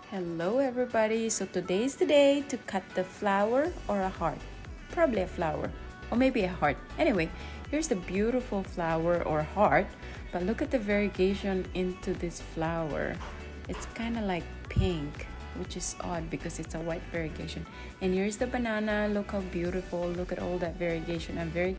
Hello everybody, so today is the day to cut the flower or a heart. Probably a flower or maybe a heart. Anyway, here's the beautiful flower or heart, but look at the variegation into this flower. It's kind of like pink, which is odd because it's a white variegation. And here's the banana. Look how beautiful. Look at all that variegation. I'm very